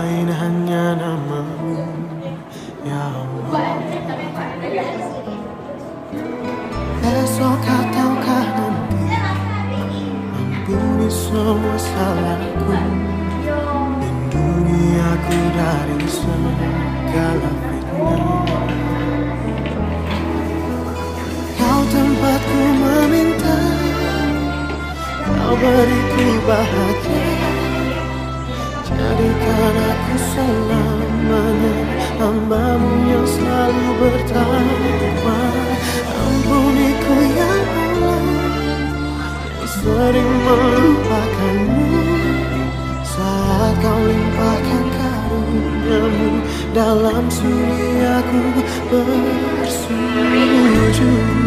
lain hanya namamu, ya Allah. Esok ataukah nanti ampuni semua salahku, lindungi aku dari segala fitnah. Kau tempatku meminta, kau beriku bahagia, jadikan aku selamanya hamba-Mu yang selalu bertakwa. Ampuniku ya Allah, yang sering melupakanmu saat Kau limpahkan karunia-Mu dalam sunyi aku bersujud.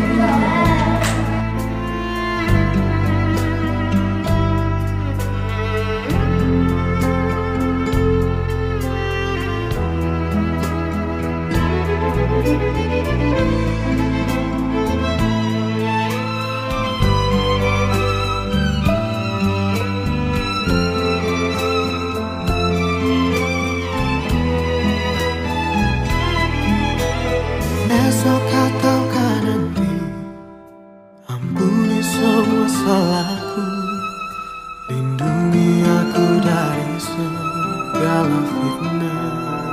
Esok ataukah nanti ampuni semua salahku, lindungi aku dari segala fitnah.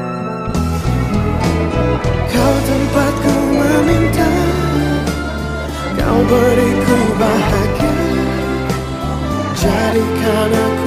Kau tempatku meminta, Kau beriku bahagia, jadikan aku